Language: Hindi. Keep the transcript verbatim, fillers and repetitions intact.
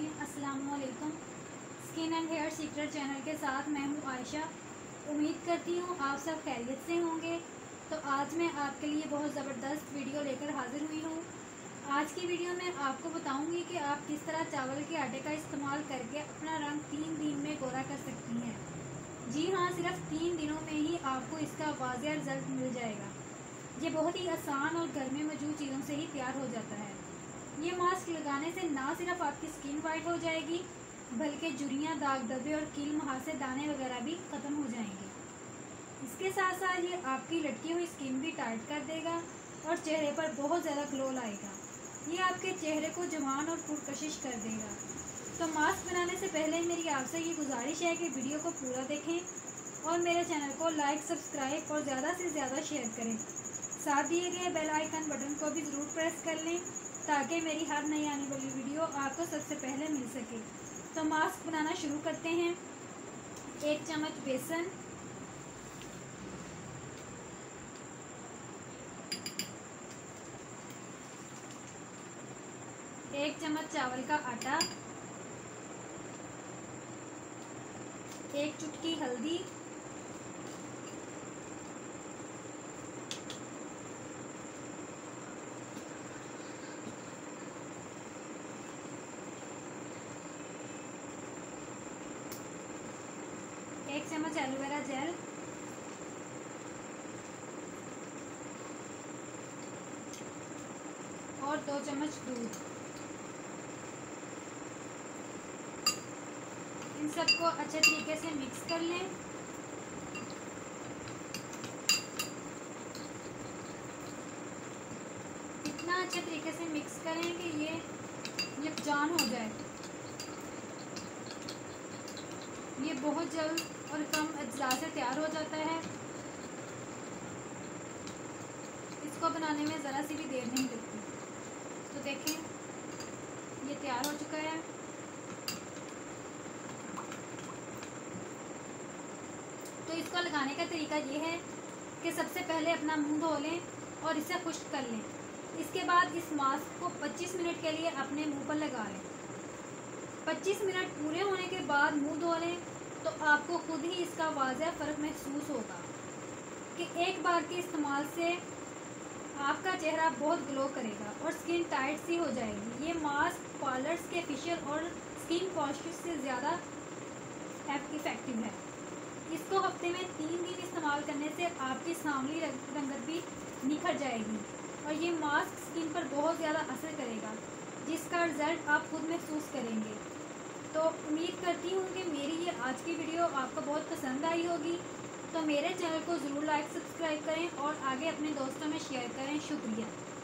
अज़ीम, अस्सलाम वालेकुम। Skin and hair secret channel के साथ मैं हूँ आयशा। उम्मीद करती हूँ आप सब खैरियत से होंगे। तो आज मैं आपके लिए बहुत ज़बरदस्त वीडियो लेकर हाज़िर हुई हूँ। आज की वीडियो में आपको बताऊँगी कि आप किस तरह चावल के आटे का इस्तेमाल करके अपना रंग तीन दिन में गोरा कर सकती हैं। जी हाँ, सिर्फ तीन दिनों में ही आपको इसका वाज़ेह रिज़ल्ट मिल जाएगा। ये बहुत ही आसान और घर में मौजूद चीज़ों से ही तैयार हो जाता है। ये मास्क लगाने से ना सिर्फ आपकी स्किन वाइट हो जाएगी, बल्कि झुर्रियाँ, दाग धब्बे और कील मुहासे, दाने वगैरह भी ख़त्म हो जाएंगे। इसके साथ साथ ये आपकी लटकी हुई स्किन भी टाइट कर देगा और चेहरे पर बहुत ज़्यादा ग्लो लाएगा। ये आपके चेहरे को जवान और पुरकशिश कर देगा। तो मास्क बनाने से पहले मेरी आपसे ये गुजारिश है कि वीडियो को पूरा देखें और मेरे चैनल को लाइक, सब्सक्राइब और ज़्यादा से ज़्यादा शेयर करें। साथ दिए गए बेल आइकन बटन को भी ज़रूर प्रेस कर लें ताकि मेरी हर नई आने वाली वीडियो आपको सबसे पहले मिल सके। तो मास्क बनाना शुरू करते हैं। एक चम्मच बेसन, एक चम्मच चावल का आटा, एक चुटकी हल्दी, एक चम्मच एलोवेरा जेल, और दो चम्मच दूध। इन सबको अच्छे तरीके से मिक्स कर लें। इतना अच्छे तरीके से मिक्स करें कि ये यकजान हो जाए। ये बहुत जल्द और कम अज्जा से तैयार हो जाता है। इसको बनाने में ज़रा सी भी देर नहीं लगती। तो देखें, ये तैयार हो चुका है। तो इसको लगाने का तरीका ये है कि सबसे पहले अपना मुंह धो लें और इसे खुश्क कर लें। इसके बाद इस मास्क को पच्चीस मिनट के लिए अपने मुंह पर लगा लें। पच्चीस मिनट पूरे होने के बाद मुंह धो लें तो आपको खुद ही इसका वाज़ेह फ़र्क महसूस होगा कि एक बार के इस्तेमाल से आपका चेहरा बहुत ग्लो करेगा और स्किन टाइट सी हो जाएगी। ये मास्क पार्लर्स के फेशियल और स्किन पॉलिश से ज़्यादा इफ़ेक्टिव है। इसको हफ्ते में तीन दिन इस्तेमाल करने से आपकी सांवली रंगत भी निखर जाएगी और ये मास्क स्किन पर बहुत ज़्यादा असर करेगा, जिसका रिज़ल्ट आप खुद महसूस करेंगे। तो उम्मीद करती हूँ कि मेरी ये आज की वीडियो आपको बहुत पसंद आई होगी। तो मेरे चैनल को ज़रूर लाइक, सब्सक्राइब करें और आगे अपने दोस्तों में शेयर करें। शुक्रिया।